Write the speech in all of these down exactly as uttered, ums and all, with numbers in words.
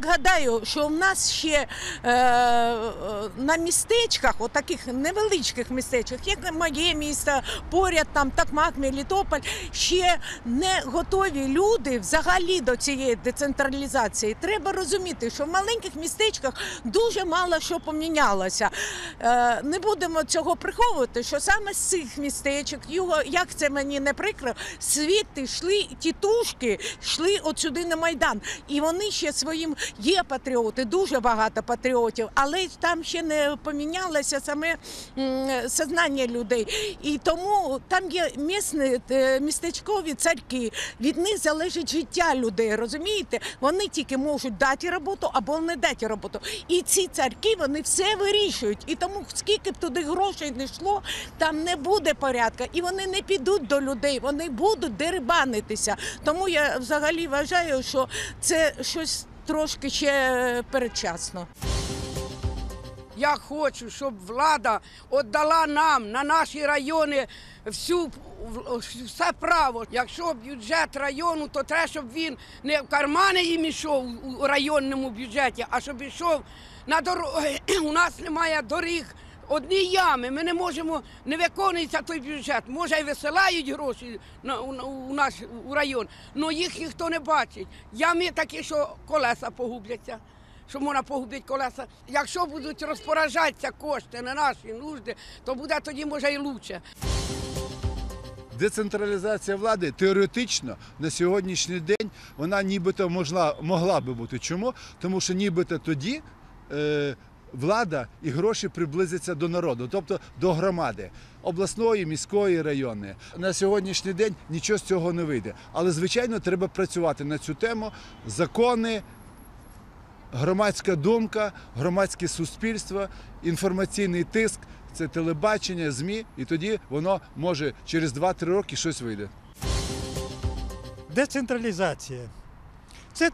гадаю, що в нас ще е, на містечках, от таких невеличких містечках, як моє місто, поряд там Токмак, Мелітополь, ще не готові люди взагалі до цієї децентралізації. Треба розуміти, що в маленьких містечках дуже мало що помінялося. Е, не будемо цього приховувати, що саме з цих містечок, його, як це мені не прикро, світи йшли, тітушки йшли от сюди на Майдан. І вони ще своїм, є патріоти, дуже багато патріотів, але там ще не помінялося саме м, сознання людей. І тому там є місні, містечкові царки, від них залежить життя людей, розумієте? Вони тільки можуть дати роботу або не дати роботу. І ці царки, вони все вирішують. І тому скільки б туди грошей не йшло, там не буде порядку. І вони не підуть до людей, вони будуть дерибанитися. Тому я взагалі вважаю, що це щось трошки ще передчасно. Я хочу, щоб влада віддала нам, на наші райони, всю, все право. Якщо бюджет району, то треба, щоб він не в кармани їм йшов у районному бюджеті, а щоб йшов на дороги. У нас немає доріг, одні ями, ми не можемо, не виконується той бюджет. Може, і висилають гроші на, у, у наш у район, але їх ніхто не бачить. Ями такі, що колеса погубляться. Що можна погубити колеса. Якщо будуть розпоряджатися кошти на наші нужди, то буде тоді, може, і краще. Децентралізація влади теоретично на сьогоднішній день вона нібито могла, могла би бути. Чому? Тому що нібито тоді е, влада і гроші приблизяться до народу, тобто до громади, обласної, міської, районної. На сьогоднішній день нічого з цього не вийде. Але, звичайно, треба працювати на цю тему. Закони, громадська думка, громадське суспільство, інформаційний тиск, це телебачення, ЗМІ, і тоді воно може через два-три роки щось вийде. Децентралізація. Це,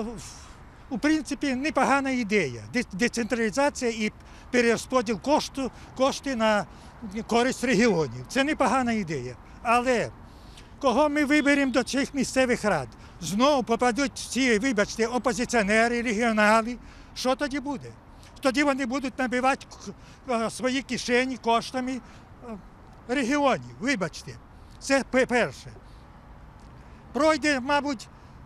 у принципі, непогана ідея. Децентралізація і перерозподіл кошту, кошти на користь регіонів. Це непогана ідея. Але кого ми виберемо до цих місцевих рад? Знову попадуть ці, вибачте, опозиціонери, регіонали. Що тоді буде? Тоді вони будуть набивати свої кишені коштами регіонів, вибачте. Це перше. Пройде, мабуть,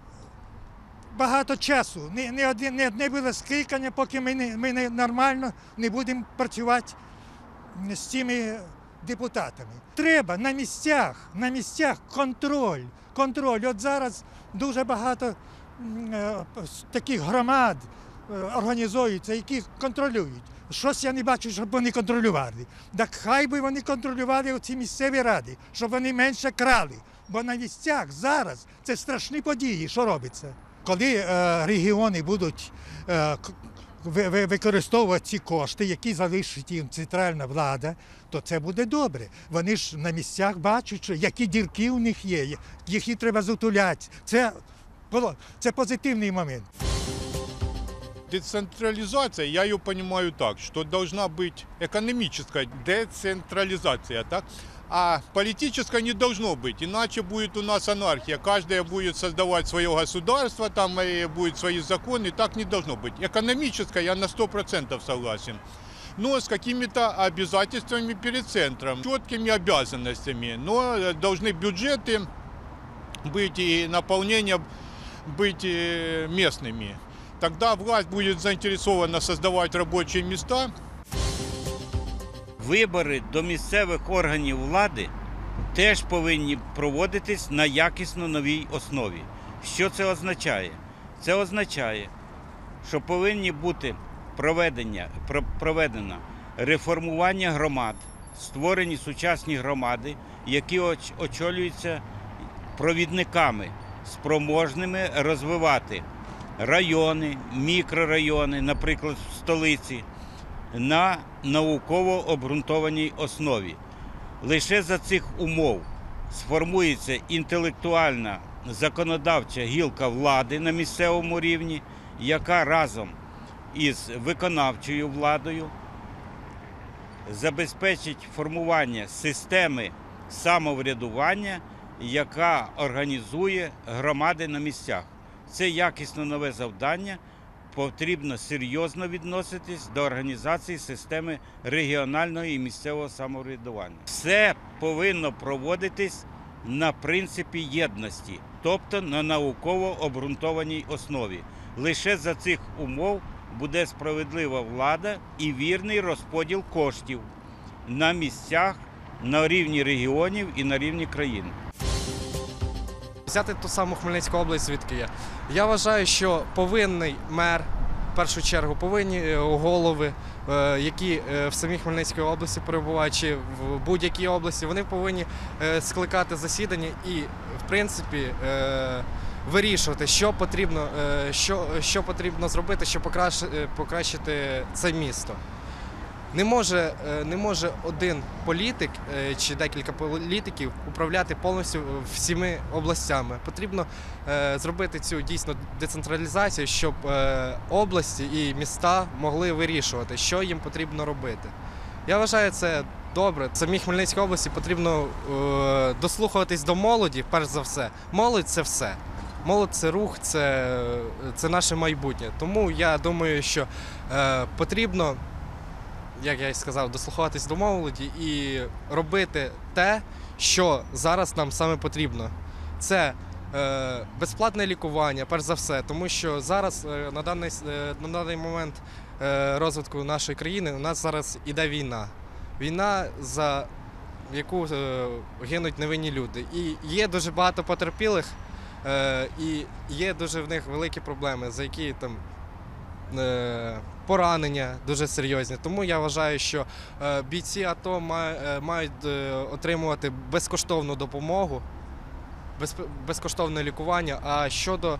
багато часу. Не, не, не, не було скликання, поки ми, не, ми не, нормально не будемо працювати з цими депутатами. Треба на місцях, на місцях контроль. Контроль. От зараз дуже багато е, таких громад е, організуються, які контролюють. Щось я не бачу, щоб вони контролювали. Так хай би вони контролювали оці місцеві ради, щоб вони менше крали. Бо на місцях зараз це страшні події, що робиться. Коли е, регіони будуть е, використовувати ці кошти, які залишить їм центральна влада, то це буде добре. Вони ж на місцях бачать, що які дірки у них є, їх треба затуляти. Це, це позитивний момент. Децентрализация, я ее понимаю так, что должна быть экономическая децентрализация, так? А политической не должно быть, иначе будет у нас анархия. Каждая будет создавать свое государство, там будут свои законы, так не должно быть. Экономическая я на сто процентов согласен, но с какими-то обязательствами перед центром, четкими обязанностями. Но должны бюджеты быть и наполнение быть местными. Тогда власть будет заинтересована создавать рабочие места. Вибори до місцевих органів влади теж повинні проводитись на якісно новій основі. Що це означає? Це означає, що повинні бути проведення, проведено реформування громад, створені сучасні громади, які очолюються провідниками, спроможними розвивати райони, мікрорайони, наприклад, в столиці, на науково обґрунтованій основі. Лише за цих умов сформується інтелектуальна законодавча гілка влади на місцевому рівні, яка разом із виконавчою владою забезпечить формування системи самоврядування, яка організує громади на місцях. Це якісно нове завдання, потрібно серйозно відноситись до організації системи регіонального і місцевого самоврядування. Все повинно проводитись на принципі єдності, тобто на науково обґрунтованій основі. Лише за цих умов буде справедлива влада і вірний розподіл коштів на місцях, на рівні регіонів і на рівні країни. Взяти ту саму Хмельницьку область, звідки я. Я вважаю, що повинний мер, в першу чергу, повинні голови, які в самій Хмельницькій області перебувають, чи в будь-якій області, вони повинні скликати засідання і, в принципі, вирішувати, що потрібно, що, що потрібно зробити, щоб покращити це місто. Не може, не може один політик чи декілька політиків управляти повністю всіми областями. Потрібно зробити цю дійсно децентралізацію, щоб області і міста могли вирішувати, що їм потрібно робити. Я вважаю, це добре. В самій Хмельницькій області потрібно дослухатись до молоді, перш за все. Молодь – це все. Молодь – це рух, це, це наше майбутнє. Тому я думаю, що потрібно, як я і сказав, дослухатись до молоді і робити те, що зараз нам саме потрібно. Це е, безплатне лікування, перш за все, тому що зараз, е, на, даний, е, на даний момент е, розвитку нашої країни, у нас зараз іде війна. Війна, за яку е, гинуть невинні люди. І є дуже багато потерпілих, е, і є дуже в них великі проблеми, за які там поранення дуже серйозні. Тому я вважаю, що бійці АТО мають отримувати безкоштовну допомогу, безкоштовне лікування. А щодо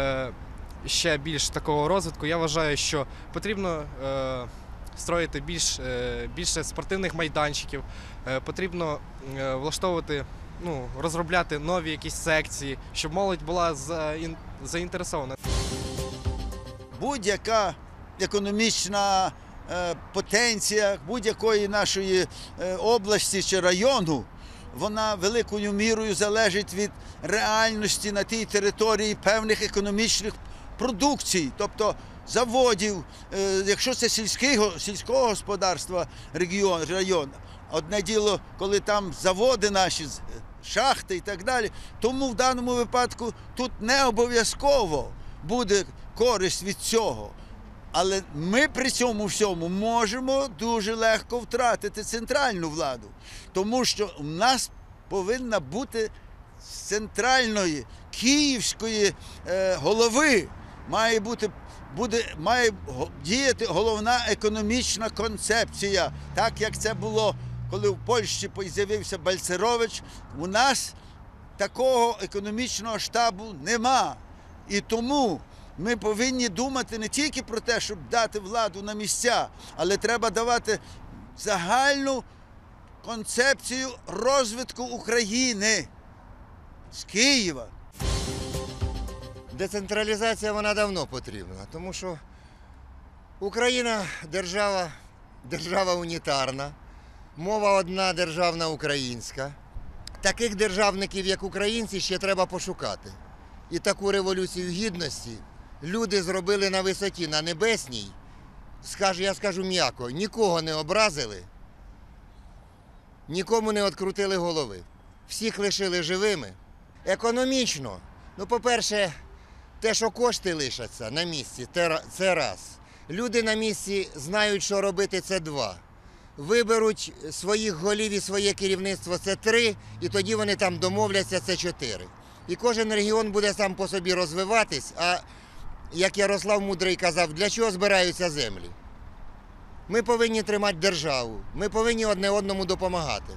ще більш такого розвитку, я вважаю, що потрібно строїти більш, більше спортивних майданчиків, потрібно влаштовувати, ну, розробляти нові якісь секції, щоб молодь була заінтересована. Будь-яка економічна е, потенція будь-якої нашої е, області чи району, вона великою мірою залежить від реальності на тій території певних економічних продукцій, тобто заводів, е, якщо це сільського, сільського господарства регіон, район. Одне діло, коли там заводи наші, шахти і так далі, тому в даному випадку тут не обов'язково буде користь від цього. Але ми при цьому всьому можемо дуже легко втратити центральну владу. Тому що в нас повинна бути з центральної, київської е, голови, має бути, буде, має діяти головна економічна концепція. Так як це було, коли в Польщі з'явився Бальцерович, у нас такого економічного штабу нема. І тому ми повинні думати не тільки про те, щоб дати владу на місця, але треба давати загальну концепцію розвитку України з Києва. Децентралізація, вона давно потрібна, тому що Україна держава, держава унітарна, мова одна державна українська. Таких державників, як українці, ще треба пошукати. І таку революцію гідності люди зробили на висоті, на небесній. Скажу, я скажу м'яко, нікого не образили, нікому не відкрутили голови. Всіх лишили живими. Економічно, ну, по-перше, те, що кошти лишаться на місці, це раз. Люди на місці знають, що робити, це два. Виберуть своїх голів і своє керівництво, це три, і тоді вони там домовляться, це чотири. І кожен регіон буде сам по собі розвиватись, а, як Ярослав Мудрий казав, для чого збираються землі? Ми повинні тримати державу, ми повинні одне одному допомагати.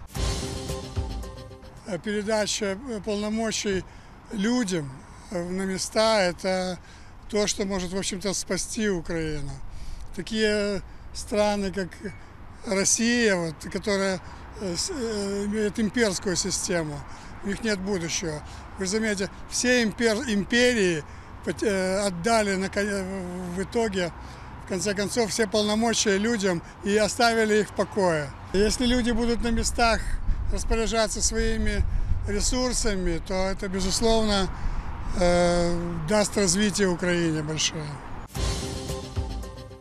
Передача полномочий людям на места – это то, что может, в общем-то, спасти Украину. Такие страны, как Россия, вот, которая имеет имперскую систему, у них нет будущего. Вы заметите, все импер, империи отдали на, в итоге, в конце концов, все полномочия людям и оставили их в покое. Если люди будут на местах распоряжаться своими ресурсами, то это, безусловно, э, даст развитие Украине большое.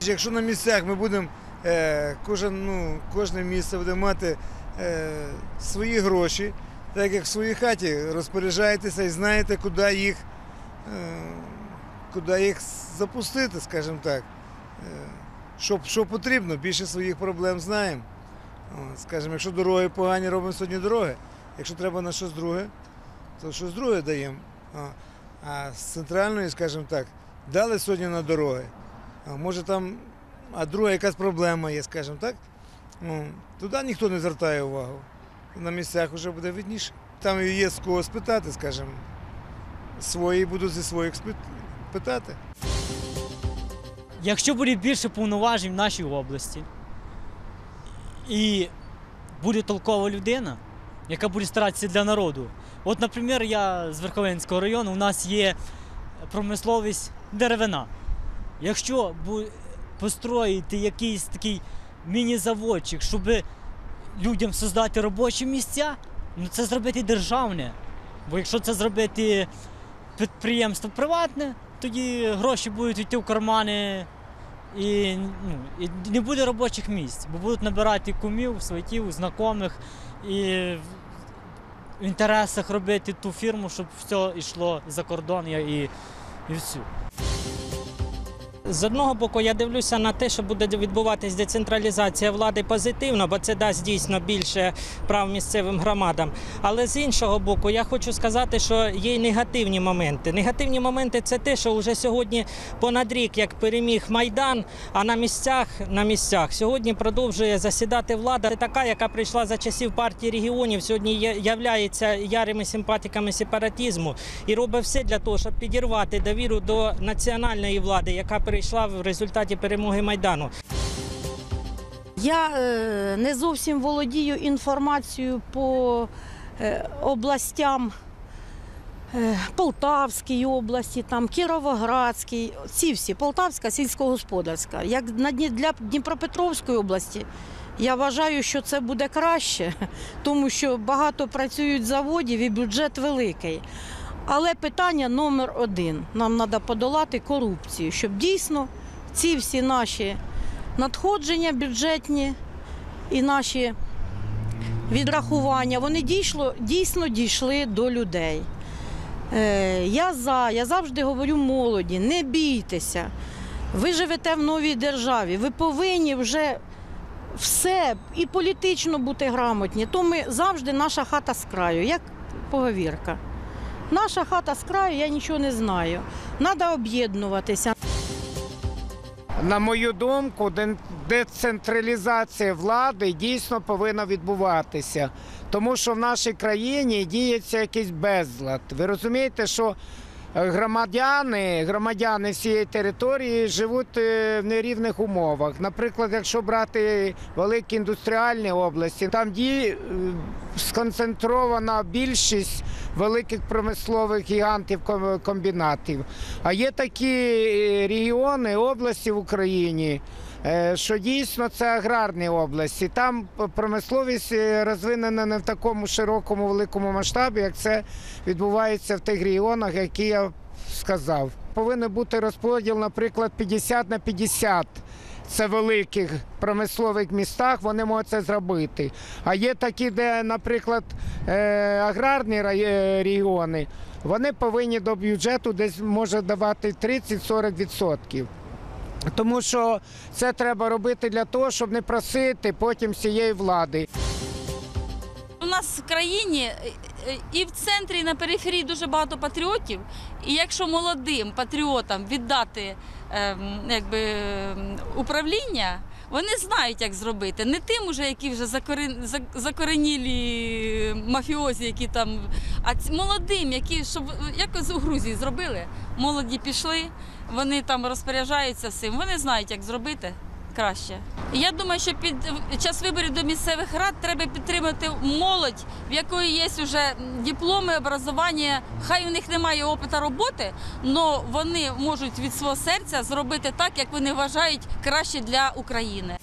Якщо на місцях ми будемо, е, кожен, ну, кожне місце буде мати е, свої гроші, так як в своїй хаті розпоряджаєтеся і знаєте, куди їх, е, куди їх запустити, скажімо так. Е, що, що потрібно, більше своїх проблем знаємо. О, скажімо, якщо дороги погані, робимо сьогодні дороги. Якщо треба на щось друге, то щось друге даємо. А, а з центральної, скажімо так, дали сьогодні на дороги. А може там, а друга якась проблема є, скажімо так, ну, туди ніхто не звертає увагу. На місцях вже буде видніше. Там є з кого спитати, скажімо. Свої будуть зі своїх питати. Якщо буде більше повноважень в нашій області і буде толкова людина, яка буде старатися для народу. От, наприклад, я з Верховинського району, у нас є промисловість деревина. Якщо построїти якийсь такий міні-заводчик, щоб людям створити робочі місця, ну це зробити державне. Бо якщо це зробити підприємство приватне, тоді гроші будуть йти в кармани і, ну, і не буде робочих місць, бо будуть набирати кумів, сватів, знайомих і в інтересах робити ту фірму, щоб все йшло за кордон і, і все. З одного боку, я дивлюся на те, що буде відбуватись децентралізація влади позитивно, бо це дасть дійсно більше прав місцевим громадам. Але з іншого боку, я хочу сказати, що є й негативні моменти. Негативні моменти – це те, що вже сьогодні понад рік, як переміг Майдан, а на місцях, на місцях сьогодні продовжує засідати влада. Це така, яка прийшла за часів партії регіонів, сьогодні являється ярими симпатиками сепаратизму і робить все для того, щоб підірвати довіру до національної влади, яка прийшла в результаті перемоги Майдану. Я е, не зовсім володію інформацією по е, областям е, Полтавській області, там, Кіровоградській, ці всі, Полтавська, сільськогосподарська. Як на Дні, для Дніпропетровської області, я вважаю, що це буде краще, тому що багато працюють заводів і бюджет великий. Але питання номер один. Нам треба подолати корупцію, щоб дійсно ці всі наші надходження бюджетні і наші відрахування, вони дійшло, дійсно дійшли до людей. Е, я за, я завжди говорю молоді, не бійтеся. Ви живете в новій державі, ви повинні вже все і політично бути грамотні. То ми завжди наша хата з краю, як поговірка. Наша хата з краю, я нічого не знаю. Треба об'єднуватися. На мою думку, децентралізація влади дійсно повинна відбуватися. Тому що в нашій країні діється якийсь безлад. Ви розумієте, що громадяни, громадяни всієї території живуть в нерівних умовах. Наприклад, якщо брати великі індустріальні області, там діє сконцентрована більшість великих промислових гігантів комбінатів. А є такі регіони, області в Україні, що дійсно це аграрні області. Там промисловість розвинена не в такому широкому, великому масштабі, як це відбувається в тих регіонах, які я сказав. Повинен бути розподіл, наприклад, п'ятдесят на п'ятдесят. Це в великих промислових містах, вони можуть це зробити. А є такі, де, наприклад, аграрні регіони, вони повинні до бюджету десь може давати тридцять-сорок відсотків. Тому що це треба робити для того, щоб не просити потім цієї влади. У нас в країні і в центрі, і на периферії дуже багато патріотів. І якщо молодим патріотам віддати якби, управління, вони знають, як зробити. Не тим, уже, які вже закоренілі мафіозі, які там, а молодим, які, щоб якось у Грузії зробили. Молоді пішли, вони там розпоряджаються всім, вони знають, як зробити краще. Я думаю, що під час виборів до місцевих рад треба підтримати молодь, в якої є вже дипломи, образування. Хай у них немає опиту роботи, але вони можуть від свого серця зробити так, як вони вважають краще для України.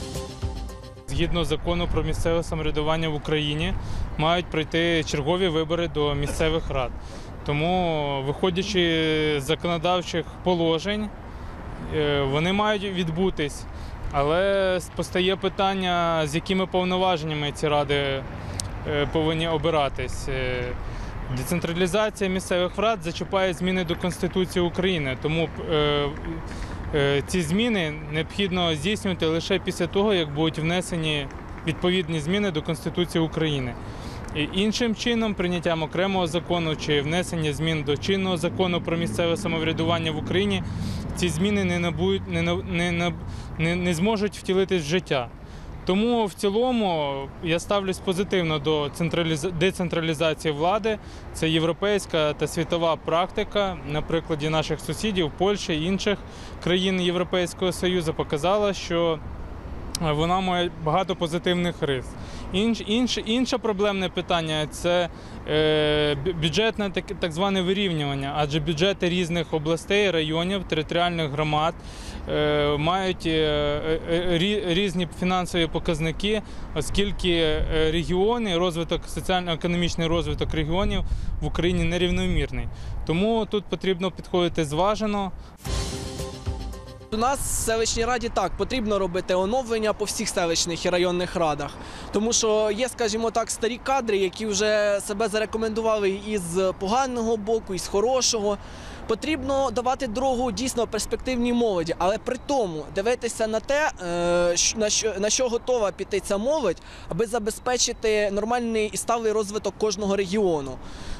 Згідно закону про місцеве самоврядування в Україні, мають пройти чергові вибори до місцевих рад. Тому, виходячи з законодавчих положень, е, вони мають відбутись, але постає питання, з якими повноваженнями ці ради е, повинні обиратись. Е, Децентралізація місцевих рад зачіпає зміни до Конституції України, тому е, е, ці зміни необхідно здійснювати лише після того, як будуть внесені відповідні зміни до Конституції України. І іншим чином, прийняттям окремого закону чи внесення змін до чинного закону про місцеве самоврядування в Україні, ці зміни не, набудуть, не, не, не, не зможуть втілитись в життя. Тому в цілому я ставлюсь позитивно до децентралізації влади. Це європейська та світова практика. На прикладі наших сусідів, Польщі і інших країн Європейського Союзу показала, що вона має багато позитивних рис. Інш, інш, інше проблемне питання – це е, бюджетне так, так зване вирівнювання, адже бюджети різних областей, районів, територіальних громад е, мають е, е, різні фінансові показники, оскільки регіони, розвиток, соціально-економічний розвиток регіонів в Україні нерівномірний. Тому тут потрібно підходити зважено. У нас в селищній раді так, потрібно робити оновлення по всіх селищних і районних радах. Тому що є, скажімо так, старі кадри, які вже себе зарекомендували із поганого боку, із хорошого. Потрібно давати дорогу дійсно перспективній молоді, але при тому дивитися на те, на що, на що готова піти ця молодь, аби забезпечити нормальний і сталий розвиток кожного регіону.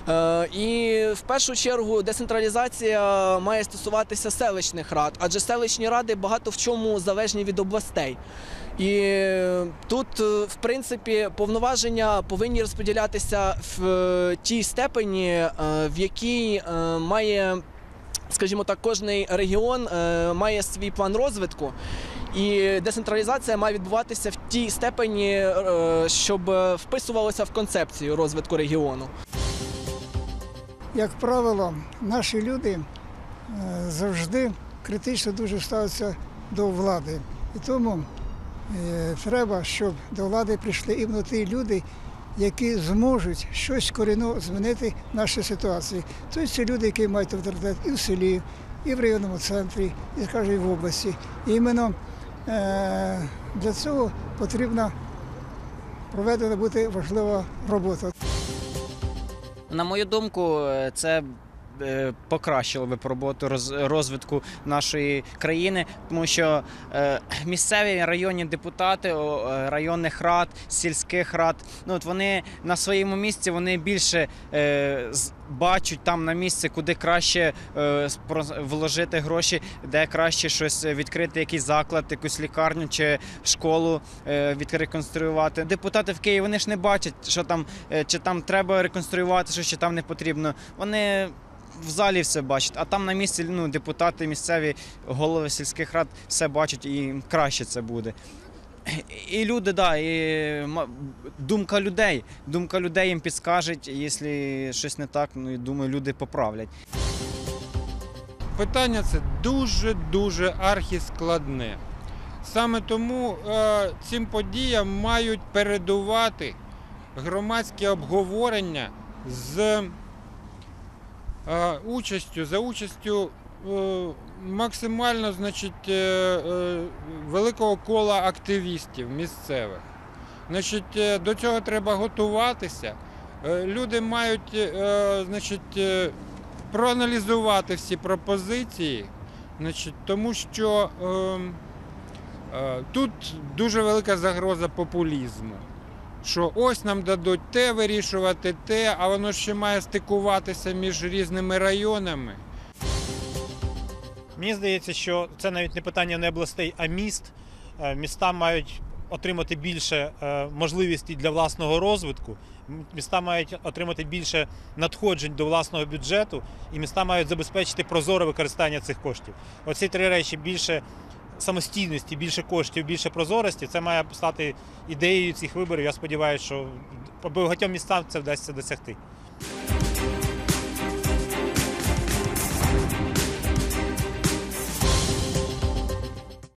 І в першу чергу децентралізація має стосуватися селищних рад, адже селищні ради багато в чому залежні від областей. І тут, в принципі, повноваження повинні розподілятися в тій степені, в якій має, скажімо так, кожний регіон має свій план розвитку. І децентралізація має відбуватися в тій степені, щоб вписувалося в концепцію розвитку регіону. Як правило, наші люди завжди критично дуже ставляться до влади. І тому треба, щоб до влади прийшли іменно ті люди, які зможуть щось корінно змінити в нашій ситуації. Тобто це люди, які мають авторитет і в селі, і в районному центрі, і, скажімо, і в області. І іменно для цього потрібна проведена бути важлива робота. На мою думку, це покращило би роботу розвитку нашої країни, тому що місцеві районні депутати районних рад, сільських рад, ну от вони на своєму місці, вони більше бачать там на місці, куди краще вложити гроші, де краще щось відкрити, якийсь заклад, якусь лікарню чи школу відреконструювати. Депутати в Києві, вони ж не бачать, що там, чи там треба реконструювати, що чи там не потрібно. Вони в залі все бачать, а там на місці, ну, депутати місцеві, голови сільських рад все бачать і краще це буде. І люди, да, і думка людей, думка людей їм підскажуть, якщо щось не так, ну, і думаю, люди поправлять. Питання це дуже-дуже архіскладне. Саме тому е, цим подіям мають передувати громадські обговорення з участю, за участю максимально, значить, великого кола активістів місцевих. Значить, до цього треба готуватися. Люди мають, значить, проаналізувати всі пропозиції, значить, тому що тут дуже велика загроза популізму. Що ось нам дадуть те, вирішувати те, а воно ще має стикуватися між різними районами. Мені здається, що це навіть не питання не областей, а міст. Міста мають отримати більше можливостей для власного розвитку, міста мають отримати більше надходжень до власного бюджету, і міста мають забезпечити прозоре використання цих коштів. Оці три речі: більше самостійності, більше коштів, більше прозорості, це має стати ідеєю цих виборів. Я сподіваюся, що по багатьом містам це вдасться досягти.